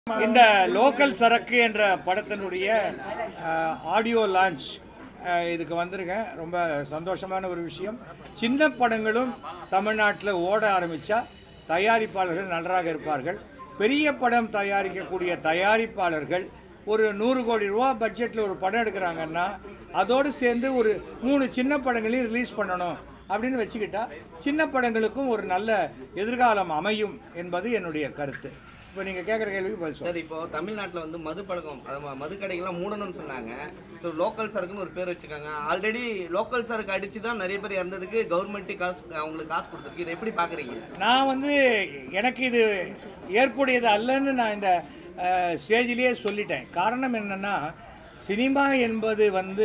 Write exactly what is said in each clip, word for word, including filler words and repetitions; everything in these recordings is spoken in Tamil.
இந்த லோக்கல் சரக்கு என்ற படத்தினுடைய ஆடியோ லான்ச் இதுக்கு வந்திருக்கேன். ரொம்ப சந்தோஷமான ஒரு விஷயம். சின்ன படங்களும் தமிழ்நாட்டில் ஓட ஆரம்பித்தா தயாரிப்பாளர்கள் நன்றாக இருப்பார்கள். பெரிய படம் தயாரிக்கக்கூடிய தயாரிப்பாளர்கள் ஒரு நூறு கோடி ரூபா பட்ஜெட்டில் ஒரு படம் எடுக்கிறாங்கன்னா அதோடு சேர்ந்து ஒரு மூணு சின்ன படங்களையும் ரிலீஸ் பண்ணணும் அப்படின்னு வச்சுக்கிட்டா சின்ன படங்களுக்கும் ஒரு நல்ல எதிர்காலம் அமையும் என்பது என்னுடைய கருத்து. இப்போ நீங்கள் கேட்குற கேள்விக்கு பதில் சார், இப்போ தமிழ்நாட்டில் வந்து மது பழக்கம், அது மது கடைகள்லாம் மூடணும்னு சொன்னாங்க. ஸோ லோக்கல் சரக்குன்னு ஒரு பேர் வச்சுருக்காங்க. ஆல்ரெடி லோக்கல் சரக்கு அடித்து தான் நிறைய பேர் இறந்ததுக்கு கவர்மெண்ட்டு காசு அவங்களுக்கு காசு கொடுத்துருக்கு. இதை எப்படி பார்க்குறீங்க? நான் வந்து எனக்கு இது ஏற்புடையது அல்லன்னு நான் இந்த ஸ்டேஜிலேயே சொல்லிட்டேன். காரணம் என்னென்னா, சினிமா என்பது வந்து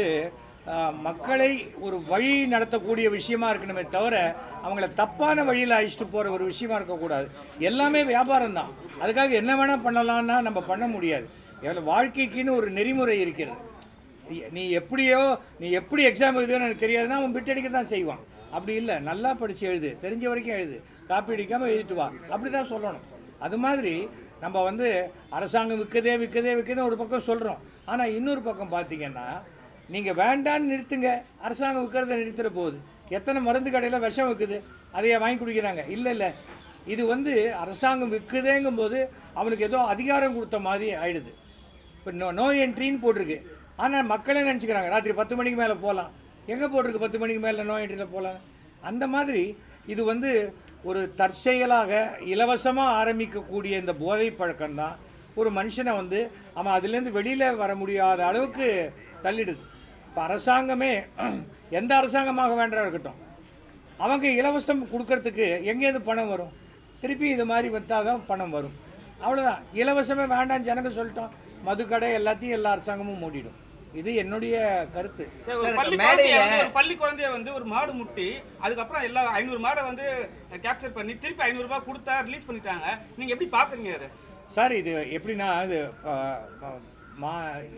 மக்களை ஒரு வழி நடத்தக்கூடிய விஷயமா இருக்கணுமே தவிர அவங்கள தப்பான வழியில் அழிச்சிட்டு போகிற ஒரு விஷயமா இருக்கக்கூடாது. எல்லாமே வியாபாரம் தான். அதுக்காக என்ன வேணால் பண்ணலான்னா நம்ம பண்ண முடியாது. எவ்வளோ வாழ்க்கைக்குன்னு ஒரு நெறிமுறை இருக்கிறது. நீ எப்படியோ நீ எப்படி எக்ஸாம் எழுதுன்னு எனக்கு தெரியாதுன்னா அவன் பிட் அடிக்க தான் செய்வான். அப்படி இல்லை, நல்லா படித்து எழுது, தெரிஞ்ச வரைக்கும் எழுது, காப்பி அடிக்காமல் எழுதிட்டு வா, அப்படி தான் சொல்லணும். அது மாதிரி நம்ம வந்து அரசாங்கம் விற்கதே விற்கதே விற்கதே ஒரு பக்கம் சொல்கிறோம். ஆனால் இன்னொரு பக்கம் பார்த்திங்கன்னா, நீங்கள் வேண்டான்னு நிறுத்துங்க, அரசாங்கம் விற்கிறத நிறுத்துகிற போகுது. எத்தனை மருந்து கடையில் விஷம் விற்குது, அதையே வாங்கி குடிக்கிறாங்க. இல்லை இல்லை, இது வந்து அரசாங்கம் விற்குதேங்கும் போது அவனுக்கு ஏதோ அதிகாரம் கொடுத்த மாதிரி ஆயிடுது. இப்போ நோ நோ என்ட்ரின்னு போட்டிருக்கு. ஆனால் மக்களே நினச்சிக்கிறாங்க ராத்திரி பத்து மணிக்கு மேலே போகலாம். எங்கே போட்டிருக்கு பத்து மணிக்கு மேலே நோ என்ட்ரியில் போகலாம்? அந்த மாதிரி இது வந்து ஒரு தற்செயலாக இலவசமாக ஆரம்பிக்கக்கூடிய இந்த போதை பழக்கம்தான் ஒரு மனுஷனை வந்து அவன் அதுலேருந்து வெளியில் வர முடியாத அளவுக்கு தள்ளிடுது. இப்போ அரசாங்கமே எந்த அரசாங்கமாக வேண்டாம் இருக்கட்டும், அவங்க இலவசம் கொடுக்கறதுக்கு எங்கேருந்து பணம் வரும்? திருப்பி இது மாதிரி வந்தால் தான் பணம் வரும். அவ்வளோதான். இலவசமே வேண்டாம் ஜனங்க சொல்லிட்டோம், மதுக்கடை எல்லாத்தையும் எல்லா அரசாங்கமும் மூடிடும். இது என்னுடைய கருத்து. பள்ளி குழந்தைய வந்து ஒரு மாடு முட்டி அதுக்கப்புறம் எல்லா ஐநூறு மாடை வந்து கேப்சர் பண்ணி திருப்பி ஐநூறு ரூபாய் கொடுத்தா ரிலீஸ் பண்ணிட்டாங்க. நீங்கள் எப்படி பார்க்குறீங்க அது? சார், இது எப்படின்னா, இது மா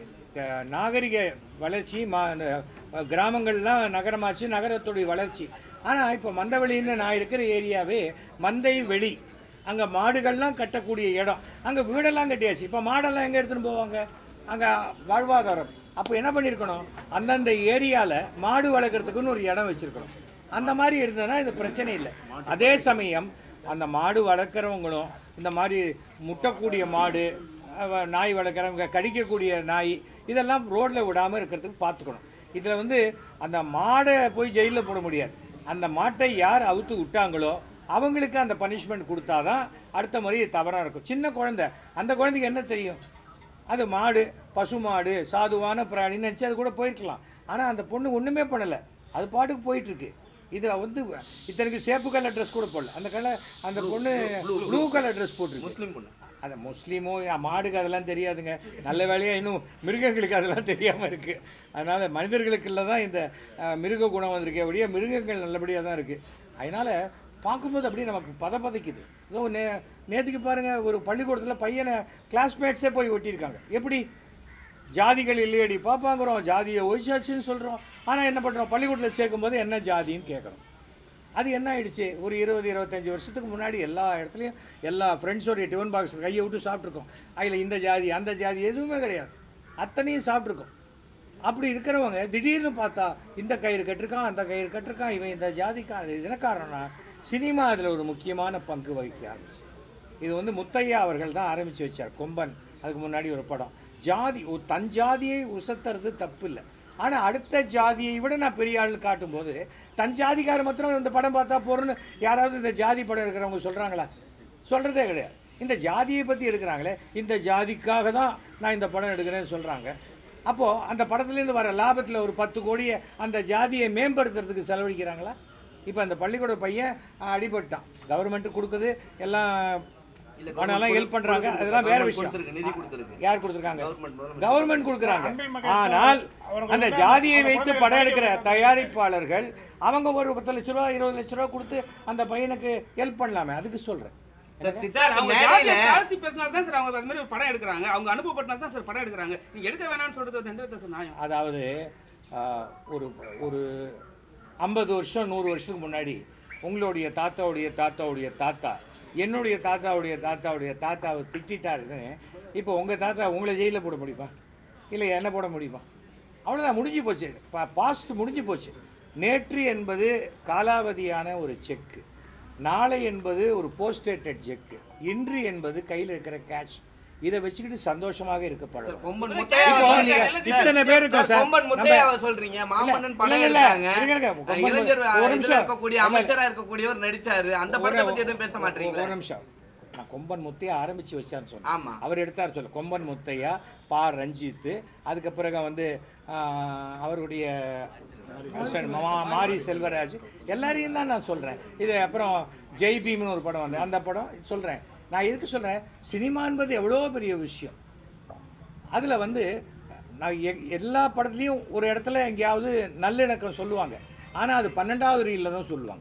நாகரிக வளர்ச்சி, மா கிராமங்கள்லாம் நகரமாச்சு, நகரத்துடைய வளர்ச்சி. ஆனால் இப்போ மந்தவெளின்னு நான் இருக்கிற ஏரியாவே மந்தை வெளி, அங்கே மாடுகள்லாம் கட்டக்கூடிய இடம், அங்கே வீடெல்லாம் கட்டியாச்சு. இப்போ மாடெல்லாம் எங்கே எடுத்துகிட்டு போவாங்க? அங்கே வாழ்வாதாரம். அப்போ என்ன பண்ணியிருக்கணும், அந்தந்த ஏரியாவில் மாடு வளர்க்குறதுக்குன்னு ஒரு இடம் வச்சுருக்கணும். அந்த மாதிரி இருந்ததுன்னா இது பிரச்சனை இல்லை. அதே சமயம் அந்த மாடு வளர்க்குறவங்களும் இந்த மாதிரி முட்டக்கூடிய மாடு, நாய் வளர்க்குறவங்க, கடிக்கக்கூடிய நாய், இதெல்லாம் ரோட்டில் விடாமல் இருக்கிறதுக்கு பார்த்துக்கணும். இதில் வந்து அந்த மாடை போய் ஜெயிலில் போட முடியாது. அந்த மாட்டை யார் அவுத்து விட்டாங்களோ அவங்களுக்கு அந்த பனிஷ்மெண்ட் கொடுத்தா தான் அடுத்த முறை தவறாக இருக்கும். சின்ன குழந்தை, அந்த குழந்தைக்கு என்ன தெரியும்? அது மாடு, பசு மாடு, சாதுவான பிராணின்னு நினச்சி அது கூட போயிருக்கலாம். ஆனால் அந்த பொண்ணு ஒன்றுமே பண்ணலை, அது பாட்டுக்கு போயிட்டுருக்கு. இதில் வந்து இத்தனைக்கு சேப்பு கலர் ட்ரெஸ் கூட போடல, அந்த கலர் அந்த பொண்ணு ப்ளூ கலர் ட்ரெஸ் போட்டுருக்கு. முஸ்லீம் பொண்ணு. அந்த முஸ்லீமோ மாடுக்கு அதெல்லாம் தெரியாதுங்க. நல்ல வேலையாக இன்னும் மிருகங்களுக்கு அதெல்லாம் தெரியாமல் இருக்குது. அதனால் மனிதர்களுக்குள்ள தான் இந்த மிருக குணம் வந்திருக்கே ஒழிய மிருகங்கள் நல்லபடியாக தான் இருக்குது. அதனால் பார்க்கும்போது அப்படியே நமக்கு பத பதைக்குது. ஏதோ நே நேற்றுக்கு பாருங்கள், ஒரு பள்ளிக்கூடத்தில் பையனை கிளாஸ்மேட்ஸே போய் ஒட்டியிருக்காங்க. எப்படி? ஜாதிகள் இல்லையடி பார்ப்பாங்கிறோம், ஜாதியை ஒழிச்சாச்சுன்னு சொல்கிறோம். ஆனால் என்ன பண்ணுறோம், பள்ளிக்கூடத்தில் சேர்க்கும்போது என்ன ஜாதின்னு கேட்குறோம். அது என்ன ஆகிடுச்சு? ஒரு இருபது இருபத்தஞ்சி வருஷத்துக்கு முன்னாடி எல்லா இடத்துலையும் எல்லா ஃப்ரெண்ட்ஸோடைய டிஃபன் பாக்ஸ் கையை விட்டு சாப்பிட்ருக்கோம். அதில் இந்த ஜாதி அந்த ஜாதி எதுவுமே கிடையாது, அத்தனையும் சாப்பிட்ருக்கோம். அப்படி இருக்கிறவங்க திடீர்னு பார்த்தா இந்த கயிறு கட்டிருக்கான், அந்த கயிறு கட்டிருக்கான், இவன் இந்த ஜாதிக்கான். அது என்ன காரணம்னா, சினிமா அதில் ஒரு முக்கியமான பங்கு வகிக்க ஆரம்பிச்சு. இது வந்து முத்தையா அவர்கள் தான் ஆரம்பித்து வச்சார். கொம்பன், அதுக்கு முன்னாடி ஒரு படம். ஜாதி, ஒரு தன் ஜாதியை உசத்துறது தப்பு இல்லை. ஆனால் அடுத்த ஜாதியை விட நான் பெரிய ஆள்னு காட்டும்போது தன் ஜாதிக்கார மாத்திரம் இந்த படம் பார்த்தா போகிறோன்னு யாராவது இந்த ஜாதி படம் எடுக்கிறவங்க சொல்கிறாங்களா? சொல்கிறதே கிடையாது. இந்த ஜாதியை பற்றி எடுக்கிறாங்களே, இந்த ஜாதிக்காக தான் நான் இந்த படம் எடுக்கிறேன்னு சொல்கிறாங்க. அப்போது அந்த படத்துலேருந்து வர லாபத்தில் ஒரு பத்து கோடியை அந்த ஜாதியை மேம்படுத்துறதுக்கு செலவழிக்கிறாங்களா? இப்போ அந்த பள்ளிக்கூட பையன் அடிபட்டான், கவர்மெண்ட்டு கொடுக்குது, எல்லாம் பணம்லாம் ஹெல்ப் பண்ணுறாங்க, அதெல்லாம் வேறு விஷயம். யார் கொடுத்துருக்காங்க? கவர்மெண்ட் கொடுக்குறாங்க. ஆனால் அந்த ஜாதியை வைத்து படம் எடுக்கிற தயாரிப்பாளர்கள் அவங்க ஒரு பத்து லட்ச ரூபா இருபது லட்ச ரூபா கொடுத்து அந்த பையனுக்கு ஹெல்ப் பண்ணலாமே, அதுக்கு சொல்கிறேன். அதாவது ஒரு ஒரு ஐம்பது வருஷம் நூறு வருஷத்துக்கு முன்னாடி உங்களுடைய தாத்தாவுடைய தாத்தாவுடைய தாத்தா என்னுடைய தாத்தாவுடைய தாத்தாவுடைய தாத்தாவை திட்டாருன்னு இப்போ உங்கள் தாத்தா உங்களை ஜெயிலில் போட முடியுமா, இல்லை என்ன போட முடியுமா? அவ்வளோதான், முடிஞ்சு போச்சு. பா பாஸ்ட் முடிஞ்சு போச்சு. நேற்று என்பது காலாவதியான ஒரு செக்கு, நாளை என்பது ஒரு போஸ்டேட்டட் செக்கு, இன்று என்பது கையில் இருக்கிற கேஷ். இதை வச்சுக்கிட்டு சந்தோஷமாக இருக்கப்படும். இத்தனை பேர் இருக்கோம் சார். சொல்றீங்க மாமன்னன் படம் எடுத்தாங்க, இளைஞர் இருக்கக்கூடிய அமைச்சரா இருக்கக்கூடியவர் நடிச்சாரு, அந்த படத்தை பத்தி எதுவும் பேச மாட்டீங்க? ஒரு நிமிஷம், நான் கொம்பன் முத்தையா ஆரம்பிச்சு வச்சான்னு சொன்னேன். அவர் எடுத்தார் சொல்ல கொம்பன் முத்தையா, பா ரஞ்சித், அதுக்கு பிறகு வந்து அவருடைய மாரி செல்வராஜ், எல்லாரையும் தான் நான் சொல்கிறேன். இது அப்புறம் ஜெய் பீம்னு ஒரு படம் வந்து அந்த படம் சொல்கிறேன். நான் எதுக்கு சொல்கிறேன், சினிமா என்பது எவ்வளோ பெரிய விஷயம். அதில் வந்து நான் எல்லா படத்துலேயும் ஒரு இடத்துல எங்கேயாவது நல்லிணக்கம் சொல்லுவாங்க, ஆனால் அது பன்னெண்டாவது ரீலில் தான் சொல்லுவாங்க.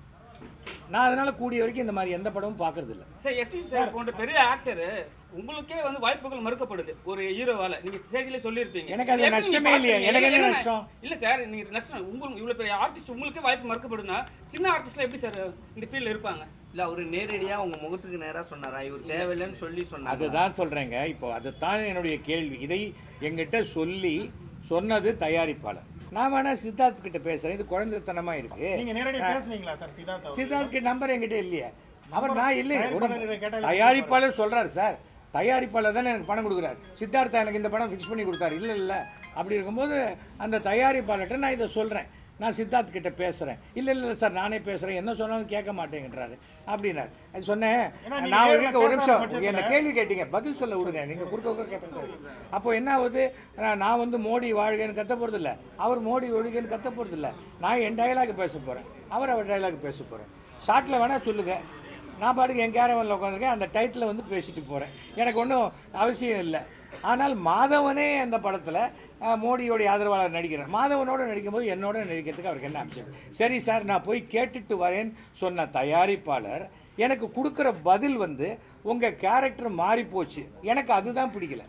நான் அதனால் கூடிய வரைக்கும் இந்த மாதிரி எந்த படமும் பார்க்கறது இல்லை. சார் எஸ் வி சார் போன்ற பெரிய ஆக்டர் உங்களுக்கே வந்து வாய்ப்புகள் மறுக்கப்படுது ஒரு ஹீரோவால. நீங்க ஸ்டேஜ்ல சொல்லியிருப்பீங்க, எனக்கு அது நஷ்டமே இல்லையா? எனக்கு என்ன நஷ்டம்? இல்ல சார், நீங்க நஷ்டம் உங்களுக்கு இவ்வளவு பெரிய ஆர்டிஸ்ட் உங்களுக்கே வாய்ப்பு மறுக்கப்படுதுன்னா சின்ன ஆர்டிஸ்ட்ல எப்படி சார் இந்த ஃபீல்ட்ல இருப்பாங்க? இல்ல அவரு நேரடியா உங்க முகத்துக்கு நேரா சொன்னாரா இவர் தேவையில்லைன்னு சொல்லி சொன்னாங்க? அதுதான் சொல்றேங்க. இப்போ அதுதான் என்னுடைய கேள்வி. இதை எங்கிட்ட சொல்லி சொன்னது தயாரிப்பாளர். நான் வேணா சித்தார்த் கிட்ட பேசுறேன், இது குழந்தைத்தனமா இருக்கு. நீங்க நேரடியா பேசுனீங்களா சார் சித்தார்த்? சித்தார்த் கிட்ட நம்பர் என்கிட்ட இல்லையே. அவர் நான் இல்லை, தயாரிப்பாளர் சொல்றாரு சார். தயாரிப்பாளர் தானே எனக்கு பணம் கொடுக்குறாரு. சித்தார்த்தா எனக்கு இந்த படம் ஃபிக்ஸ் பண்ணி கொடுத்தாரு. இல்லை இல்லை அப்படி இருக்கும்போது அந்த தயாரிப்பாளர்கிட்ட நான் இதை சொல்கிறேன், நான் சித்தார்த் கிட்ட பேசுகிறேன். இல்லை இல்லை சார் நானே பேசுகிறேன், என்ன சொன்னாலும் கேட்க மாட்டேங்கிறாரு அப்படின்னாரு. அது சொன்னேன், நான் ஒரு ஒரு நிமிஷம் என்னை கேள்வி கேட்டீங்க, பதில் சொல்ல விடுங்க, நீங்கள் குறுக்க குறுக்க கேட்க. அப்போ என்ன ஆகுது, நான் வந்து மோடி வாழ்கன்னு கத்த போகிறது இல்லை, அவர் மோடி ஒழுகன்னு கத்த போகிறது இல்லை. நான் என் டைலாக் பேச போகிறேன், அவர் அவர் டைலாக் பேச போகிறேன். ஷார்ட்டில் வேணால் சொல்லுங்கள், நான் பாட்டுக்கு என் கேரவனில் உட்காந்துருக்கேன், அந்த டைட்டில் வந்து பேசிட்டு போகிறேன், எனக்கு ஒன்றும் அவசியம் இல்லை. ஆனால் மாதவனே அந்த படத்தில் மோடியோடைய ஆதரவாளர் நடிக்கிறார். மாதவனோடு நடிக்கும்போது என்னோட நடிக்கிறதுக்கு அவருக்கு என்ன அம்சம்? சரி சார் நான் போய் கேட்டுட்டு வரேன்னு சொன்ன தயாரிப்பாளர் எனக்கு கொடுக்குற பதில் வந்து உங்கள் கேரக்டர் மாறிப்போச்சு, எனக்கு அதுதான் பிடிக்கல,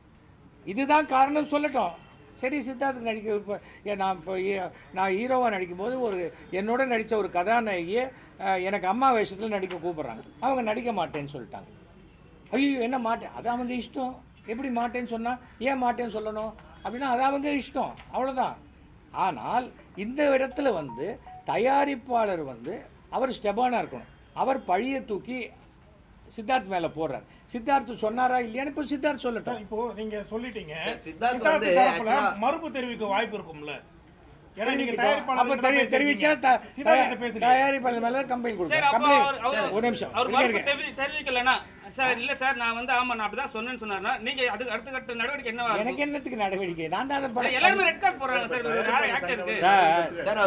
இதுதான் காரணம் சொல்லட்டும். சரி சித்தார்த்துக்கு நடிக்க இப்போ நான் இப்போ நான் ஹீரோவாக நடிக்கும்போது ஒரு என்னோட நடித்த ஒரு கதாநாயகியை எனக்கு அம்மா வேஷத்தில் நடிக்க கூப்பிட்றாங்க, அவங்க நடிக்க மாட்டேன்னு சொல்லிட்டாங்க. ஐயோ என்ன மாட்டேன், அது அவங்க இஷ்டம். எப்படி மாட்டேன்னு சொன்னால் ஏன் மாட்டேன்னு சொல்லணும் அப்படின்னா அது அவங்க இஷ்டம், அவ்வளோதான். ஆனால் இந்த இடத்துல வந்து தயாரிப்பாளர் வந்து அவர் ஸ்டெபானாக இருக்கணும். அவர் பழியை தூக்கி சித்தார்த் மேல போறார். சித்தார்த் சொன்னாரா இல்லையான்னு இப்போ சித்தார்த் சொல்லட்டும். இப்போ நீங்க சொல்லிட்டீங்க சித்தார்த் வந்து மறுப்பு தெரிவிக்க வாய்ப்பு இருக்கும்ல, தயாரிப்பாளர் மேல கம்ப்ளைண்ட் கொடுக்கணும். ஒரு நிமிஷம் தெரிவிக்கலனா சார் இல்ல சார் நான் வந்து ஆமா நான் அப்படிதான் சொன்னேன்னு சொன்னார்னா நீங்க அதுக்கு அடுத்த கட்ட நடவடிக்கை என்ன? எனக்கு என்னத்துக்கு நடவடிக்கை? நான் தான் எல்லாரும் ரெட் கார்டு போறாங்க சார். ஒரு ஆக்டருக்கு சார்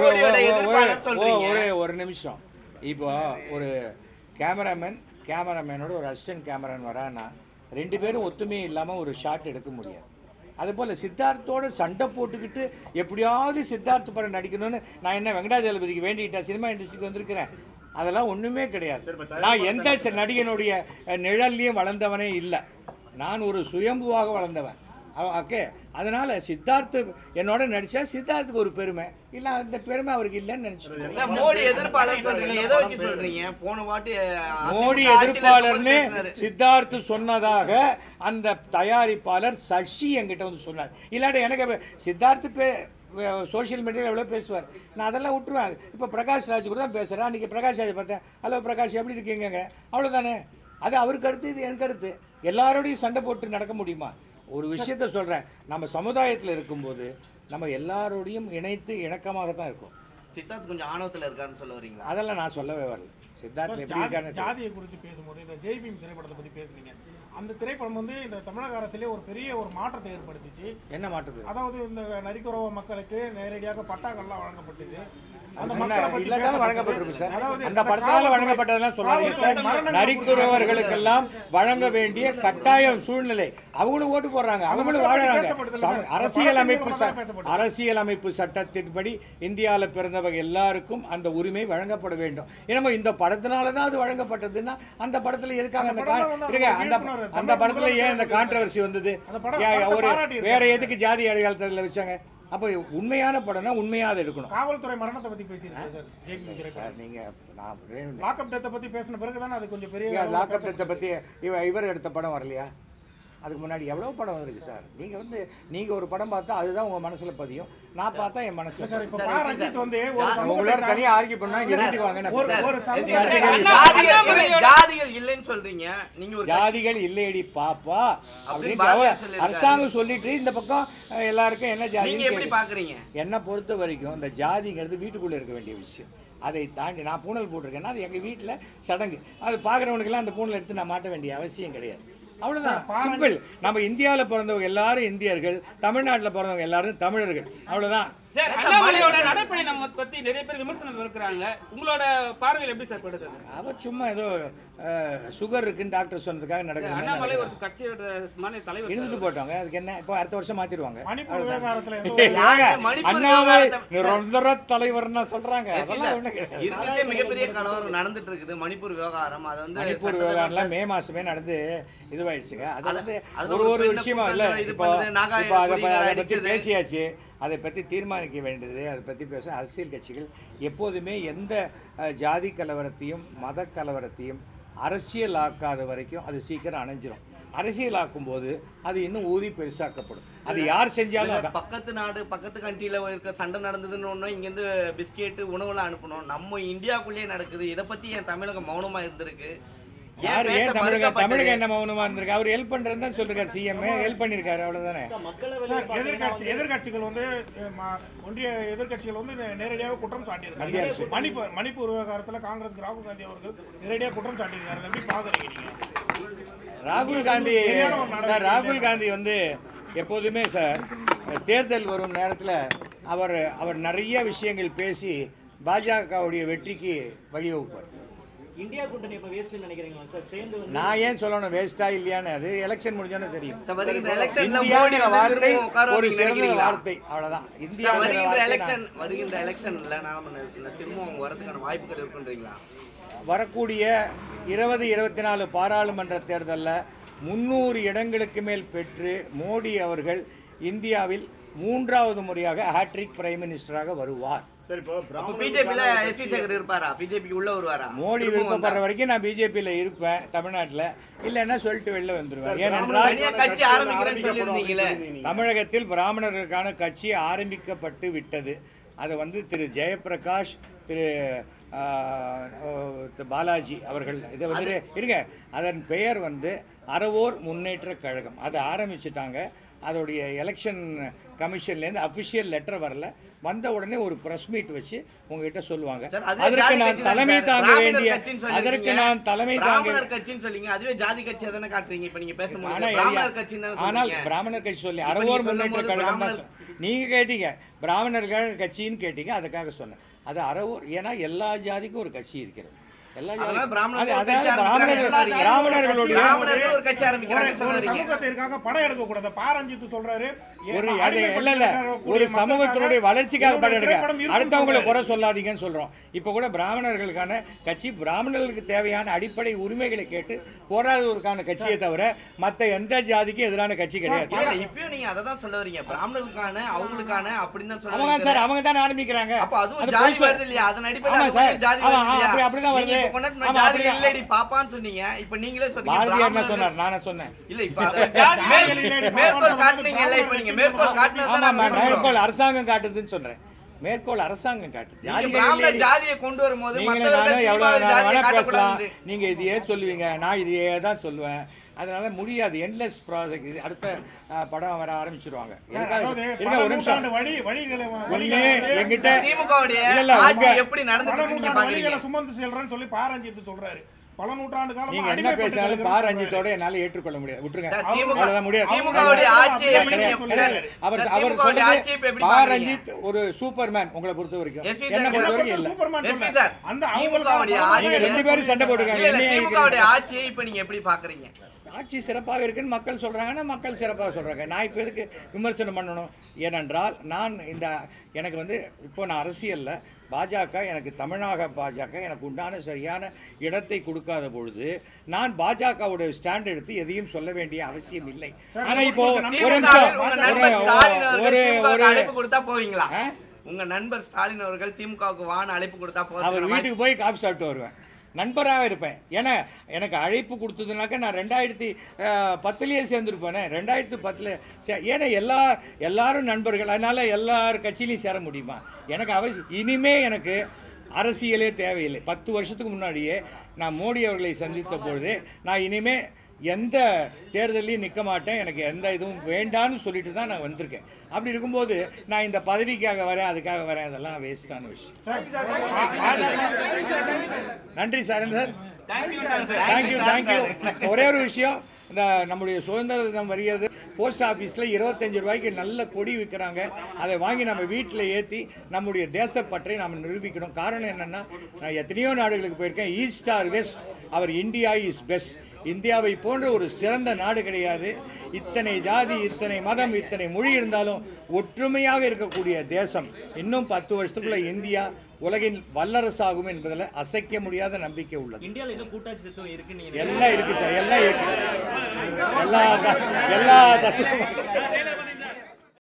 ஒரே ஒரு நிமிஷம். இப்போ ஒரு கேமராமேன் கேமராமேனோட ஒரு அசிஸ்டன்ட் கேமராமேன் வரான்னா ரெண்டு பேரும் ஒத்துமையே இல்லாமல் ஒரு ஷாட் எடுக்க முடியாது. அதுபோல் சித்தார்த்தோட சண்டை போட்டுக்கிட்டு எப்படியாவது சித்தார்த் படம் நடிக்கணும்னு நான் என்ன வெங்கடாஜலபதிக்கு வேண்டிட்டா சினிமா இண்டஸ்ட்ரிக்கு வந்திருக்கிறேன்? அதெல்லாம் ஒன்றுமே கிடையாது. நான் எந்த நடிகனுடைய நிழல்லையும் வளர்ந்தவனே இல்லை, நான் ஒரு சுயம்புவாக வளர்ந்தவன். ஓகே, அதனால் சித்தார்த்து என்னோட நடித்தா சித்தார்த்துக்கு ஒரு பெருமை இல்லை, அந்த பெருமை அவருக்கு இல்லைன்னு நினச்சிட்டு மோடி எதிர்ப்பாளர் சொல்றீங்க. போன வாட்டி மோடி எதிர்ப்பாளர்னு சித்தார்த்து சொன்னதாக அந்த தயாரிப்பாளர் சசி என்கிட்ட வந்து சொன்னார். இல்லாட்டி எனக்கு சித்தார்த்து பே சோஷியல் மீடியாவில் எவ்வளோ பேசுவார், நான் அதெல்லாம் விட்டுருவேன். இப்போ பிரகாஷ் ராஜ் கூட தான் பேசுகிறேன். அன்றைக்கி பிரகாஷ் ராஜை பார்த்தேன், ஹலோ பிரகாஷ் எப்படி இருக்கீங்க, அவ்வளோதானே. அது அவர் கருத்து, இது என் கருத்து. எல்லாரோடையும் சண்டை போட்டு நடக்க முடியுமா? ஒரு விஷயத்த சொல்கிறேன், நம்ம சமுதாயத்தில் இருக்கும்போது நம்ம எல்லாரோடையும் இணைத்து இணக்கமாக தான் இருக்கும். சித்தார்த் கொஞ்சம் ஆணவத்தில் இருக்காருன்னு சொல்ல வரீங்களா? அதெல்லாம் நான் சொல்லவே வரல. சித்தார்த் எப்படி இருக்காரு? ஜாதியை குறித்து பேசும்போது இந்த ஜெய் பீம் திரைப்படத்தை பற்றி பேசுனீங்க. அந்த திரைப்படம் வந்து இந்த தமிழக அரசிலே ஒரு பெரிய ஒரு மாற்றத்தை ஏற்படுத்திச்சு. என்ன மாற்றத்து? அதாவது இந்த நரிக்குறவ மக்களுக்கு நேரடியாக பட்டாக்கள்லாம் வழங்கப்பட்டது. நரிக்குறவர்களுக்கெல்லாம் வழங்க வேண்டிய கட்டாயம் சூழ்நிலை. அவங்களும் ஓட்டு போடுறாங்க, அவங்களும் வாழறாங்க. அரசியல் அமைப்பு அரசியல் அமைப்பு சட்டத்தின்படி இந்தியாவில் பிறந்தவங்க எல்லாருக்கும் அந்த உரிமை வழங்கப்பட வேண்டும். ஏன்னா இந்த படத்தினாலதான் அது வழங்கப்பட்டதுன்னா அந்த படத்துல எதுக்காக அந்த அந்த படத்துல ஏன் இந்த கான்ட்ரவர்சி வந்தது? ஒரு வேற எதுக்கு ஜாதி அடையாளத்தில் வச்சாங்க? அப்போ உண்மையான படம்னா உண்மையாக அதை எடுக்கணும். காவல்துறை மரணத்தை பற்றி பேசியிருக்கேன் சார் ஜெய்பீம் சார் நீங்கள் நான் லாக்அப் டெத்தை பற்றி பேசின பிறகு தானே அது கொஞ்சம் பெரிய லாக்அப் டெத்தை பற்றி இவ இவர் எடுத்த படம் வரலையா? அதுக்கு முன்னாடி எவ்வளோ படம் வந்துருக்கு சார். நீங்கள் வந்து நீங்கள் ஒரு படம் பார்த்தா அதுதான் உங்கள் மனசில் பதியும். நான் பார்த்தா என் மனசில் சார் இப்போ ரஞ்சித் வந்து உங்களோட தனியாக ஆர்கியூ பண்ணால் இங்கே வீட்டுக்கு வாங்க. ஜாதிகள் இல்லைன்னு சொல்றீங்க நீங்க, ஒரு ஜாதிகள் இல்லையடி பாப்பா அப்படின்னு அரசாங்கம் சொல்லிட்டு இந்த பக்கம் எல்லாருக்கும் என்ன ஜாதி எப்படி பாக்குறீங்க? என்னை பொறுத்த வரைக்கும் இந்த ஜாதிங்கிறது வீட்டுக்குள்ளே இருக்க வேண்டிய விஷயம். அதை தாண்டி நான் பூனல் போட்டிருக்கேன்னா அது எங்கள் வீட்டில் சடங்கு. அது பார்க்குறவனுக்கெல்லாம் அந்த பூனல் எடுத்து நான் மாட்ட வேண்டிய அவசியம் கிடையாது. அவ்வளோதான், சிம்பிள். நம்ம இந்தியாவில் பிறந்தவங்க எல்லாரும் இந்தியர்கள், தமிழ்நாட்டில் பிறந்தவங்க எல்லாரும் தமிழர்கள், அவ்வளோதான். சார் அண்ணாமலையோட நடைப்பயணம் நம்ம பத்தி நிறைய பேர் விமர்சனம் இருக்கிறாங்க. உங்களோட பார்வையில் எப்படி சார் படுது? அவர் சும்மா ஏதோ சுகர் இருக்குன்னு டாக்டர் சொன்னதுக்காக நடக்குது. அண்ணாமலை ஒரு கட்சியோட மாநில தலைவர் இருந்துட்டு போட்டாங்க, அதுக்கு என்ன இப்போ அடுத்த வருஷம் மாத்திடுவாங்க. மணிப்பூர் விவகாரத்துல அண்ணாமலை தலைவர்னா சொல்றாங்க. அதெல்லாம் ஒண்ணு கிடையாது. இருக்கிறதே மிகப்பெரிய கலவரம் நடந்துட்டு இருக்குது மணிப்பூர் விவகாரம். அது வந்து மணிப்பூர் விவகாரம்லாம் மே மாசமே நடந்து இதுவாயிடுச்சுங்க. அது வந்து ஒரு ஒரு விஷயமா இல்லை. இப்போ இப்போ அதை அதை பற்றி பேசியாச்சு. அதை பற்றி தீர்மானிக்க வேண்டியது, அதை பற்றி பேச அரசியல் கட்சிகள் எப்போதுமே எந்த ஜாதி கலவரத்தையும் மத கலவரத்தையும் அரசியல் ஆக்காத வரைக்கும் அது சீக்கிரம் அணைஞ்சிரும். அரசியல் ஆக்கும் போது அது இன்னும் ஊதி பெருசாக்கப்படும். அது யார் செஞ்சாலும் பக்கத்து நாடு பக்கத்து கண்ட்ரியில் இருக்க சண்டை நடந்ததுன்னு ஒன்று இங்கேருந்து பிஸ்கெட்டு உணவுலாம் அனுப்பணும். நம்ம இந்தியாவுக்குள்ளேயே நடக்குது. இதை பற்றி என் தமிழகம் மௌனமாக இருந்திருக்கு. யார் ஏன் தமிழக தமிழக என்ன மௌனமா இருந்திருக்கு? அவர் ஹெல்ப் பண்றதுன்னு தான் சொல்லிருக்காரு. சிஎம் ஹெல்ப் பண்ணிருக்காரு, அவ்வளவுதானே. எதிர்கட்சி எதிர்கட்சிகள் வந்து ஒன்றிய எதிர்கட்சிகள் வந்து நேரடியாக குற்றம் சாட்டியிருக்காங்க. மணிப்பூர் மணிப்பூர் விவகாரத்துல காங்கிரஸ் ராகுல் காந்தி அவர்கள் நேரடியாக குற்றம் சாட்டியிருக்காரு. எப்படி பாக்குறீங்க நீங்க? ராகுல் காந்தி சார் ராகுல் காந்தி வந்து எப்போதுமே சார் தேர்தல் வரும் நேரத்தில் அவர் அவர் நிறைய விஷயங்கள் பேசி பாஜகவுடைய வெற்றிக்கு வழிவகுப்பார். இந்தியா கூட்டணி இப்ப வேஸ்ட்னு நினைக்கிறீங்களா சார்? சேர்ந்து நான் ஏன் சொல்லணும் வேஸ்டா இல்லையான்னு? அது எலெக்ஷன் முடிஞ்சோன்னு தெரியும். இந்தியாங்கிற வார்த்தை ஒரு சிறந்த வார்த்தை, அவ்வளவுதான். இந்தியா வருகின்ற எலெக்ஷன் வருகின்ற எலெக்ஷன்ல நாம திரும்ப வரதுக்கான வாய்ப்புகள் இருக்குன்றீங்களா? வரக்கூடிய இருபது இருபத்தி நாலு பாராளுமன்ற தேர்தலில் முன்னூறு இடங்களுக்கு மேல் பெற்று மோடி அவர்கள் இந்தியாவில் மூன்றாவது முறையாக ஹேட்ரிக் பிரைம் மினிஸ்டராக வருவார். பிஜேபியில எஸ் வி சேகர் இருப்பாரா? பிஜேபிக்கு உள்ள வருவாரா? மோடி விருப்பப்படுற வரைக்கும் நான் பிஜேபியில் இருப்பேன் தமிழ்நாட்டில். இல்லைன்னா சொல்லிட்டு வெளில வந்துடுவேன். ஏனென்றால் தமிழகத்தில் பிராமணர்களுக்கான கட்சி ஆரம்பிக்கப்பட்டு விட்டது. அதை வந்து திரு ஜெயபிரகாஷ், திரு பாலாஜி அவர்கள் இதை வந்து இருங்க, அதன் பெயர் வந்து அறவோர் முன்னேற்ற கழகம். அதை ஆரம்பிச்சுட்டாங்க. அதோடைய எலெக்ஷன் கமிஷன்லேருந்து அஃபிஷியல் லெட்டர் வரல. வந்த உடனே ஒரு ப்ரெஸ் மீட் வச்சு உங்ககிட்ட சொல்லுவாங்க. அதற்கு நான் தலைமை தாங்க வேண்டிய அதற்கு நான் தலைமை தாங்க கட்சின்னு சொல்லிங்க. அதுவே ஜாதி கட்சி தானே காட்டுறீங்க இப்போ நீங்க பேசும்போது. ஆனால் பிராமணர் கட்சி சொல்லி அறவோர் முன்னேற்ற கழகம் தான் நீங்க கேட்டீங்க. பிராமணர்கள் கட்சின்னு கேட்டீங்க, அதுக்காக சொன்னேன். அது அறவோர். ஏன்னா எல்லா ஜாதிக்கும் ஒரு கட்சி இருக்கிறது. எல்லா ஜாதி பிராமணர்களுடைய படம் எடுக்க கூடாது. பாரஞ்சித்து சொல்றாரு ஒரு சமூகத்தினுடைய வளர்ச்சிக்காக படம் எடுக்க, அடுத்தவங்களை குறை சொல்லாதீங்கன்னு சொல்றோம். இப்ப கூட பிராமணர்களுக்கான கட்சி, பிராமணர்களுக்கு தேவையான அடிப்படை உரிமைகளை கேட்டு போராடுவதற்கான கட்சியை தவிர மற்ற எந்த ஜாதிக்கும் எதிரான கட்சி கிடையாது. இப்பயும் நீங்க அதை தான் சொல்ல வரீங்க. பிராமணர்களுக்கான அவங்களுக்கான அப்படின்னு தான் சொல்லுவாங்க சார். அவங்க தானே ஆரம்பிக்கிறாங்க. அப்ப அதுவும் ஜாதி வருது இல்லையா? அதன் அடிப்படையில் ஜாதி வருது. அப்படிதான் வருது. பாப்பான்னு சொன்னீங்க. இப்ப நீங்களே சொன்னீங்க. பாரதியார் என்ன சொன்னார்? நானே சொன்னேன். இல்ல இப்ப மேற்கோள் காட்டுனீங்கல்ல. இப்ப நீங்க மேற்கோள் காட்டுனது மேற்கோள் அரசாங்கம் காட்டுதுன்னு சொல்றேன். மேற்கோள் அரசாங்கம் காட்டுது. ஜாதியை கொண்டு வரும்போது பேசலாம். நீங்க இதையே சொல்லுவீங்க, நான் இதையே தான் சொல்லுவேன். அதனால முடியாது. Endless project. இது அடுத்த படம் வர ஆரம்பிச்சிருவாங்க. ஒரு நிமிஷம். என்கிட்ட எப்படி நடந்து சுமந்து செல்றேன்னு சொல்லி பாரஞ்சித்து சொல்றாரு. பல நூற்றாண்டு காலம் நீங்க என்ன பேசினாலும் பாரஞ்சித்தோட என்னால ஏற்றுக்கொள்ள முடியாது. விட்டுருங்க, அவ்வளவுதான் முடியாது. அவர் அவர் சொல்றது பாரஞ்சித் ஒரு சூப்பர்மேன். உங்களை பொறுத்த வரைக்கும் என்ன பொறுத்த வரைக்கும் இல்ல. அந்த அவங்களுடைய நீங்க ரெண்டு பேரும் சண்டை போட்டுருக்காங்க. திமுகவுடைய ஆட்சியை இப்ப நீங்க எப்படி பாக்குறீங்க? ஆட்சி சிறப்பாக இருக்குன்னு மக்கள் சொல்கிறாங்கன்னா மக்கள் சிறப்பாக சொல்கிறாங்க. நான் இப்போ எதுக்கு விமர்சனம் பண்ணணும்? ஏனென்றால் நான் இந்த எனக்கு வந்து இப்போ நான் அரசியலில் பாஜக எனக்கு தமிழக பாஜக எனக்கு உண்டான சரியான இடத்தை கொடுக்காத பொழுது நான் பாஜகவுடைய ஸ்டாண்ட் எடுத்து எதையும் சொல்ல வேண்டிய அவசியம் இல்லை. ஆனால் இப்போ ஒரு நிமிஷம் ஒரு ஒரு அழைப்பு கொடுத்தா போவீங்களா? உங்க நண்பர் ஸ்டாலின் அவர்கள் திமுகவுக்கு வான்னு அழைப்பு கொடுத்தா போவீங்களா? அவர் வீட்டுக்கு போய் காஃபி சாப்பிட்டு வருவேன், நண்பராக இருப்பேன். ஏன்னா எனக்கு அழைப்பு கொடுத்ததுனாக்கா நான் ரெண்டாயிரத்தி பத்துலேயே சேர்ந்துருப்பேனே, ரெண்டாயிரத்தி பத்தில் சே ஏன்னா எல்லா எல்லாரும் நண்பர்கள், அதனால் எல்லார் கட்சியிலையும் சேர முடியுமா? எனக்கு அவசியம் இனிமே எனக்கு அரசியலே தேவையில்லை. பத்து வருஷத்துக்கு முன்னாடியே நான் மோடி அவர்களை சந்தித்த பொழுது நான் இனிமே எந்த தேர்தலையும் நிற்க மாட்டேன், எனக்கு எந்த இதுவும் வேண்டான்னு சொல்லிட்டு தான் நான் வந்திருக்கேன். அப்படி இருக்கும்போது நான் இந்த பதவிக்காக வரேன் அதுக்காக வரேன் அதெல்லாம் வேஸ்டான விஷயம். நன்றி சார். Sir thank you thank you. ஒரே ஒரு விஷயம், இந்த நம்முடைய சுதந்திர தினம் வருகிறது, போஸ்ட் ஆஃபீஸில் இருபத்தஞ்சி ரூபாய்க்கு நல்ல கொடி விற்கிறாங்க. அதை வாங்கி நம்ம வீட்டில் ஏற்றி நம்முடைய தேசப்பற்றை நாம் நிரூபிக்கணும். காரணம் என்னென்னா, நான் எத்தனையோ நாடுகளுக்கு போயிருக்கேன். East or west, our India is best. இந்தியாவை போன்ற ஒரு சிறந்த நாடு கிடையாது. இத்தனை ஜாதி, இத்தனை மதம், இத்தனை மொழி இருந்தாலும் ஒற்றுமையாக இருக்கக்கூடிய தேசம். இன்னும் பத்து வருஷத்துக்குள்ள இந்தியா உலகின் வல்லரசாகும் என்பதில் அசைக்க முடியாத நம்பிக்கை உள்ளது. இந்தியாவில் ஏதோ கூட்டாட்சி தத்துவம் இருக்கு, எல்லாம் இருக்கு சார், எல்லாம் இருக்கு, எல்லா எல்லா தத்துவம்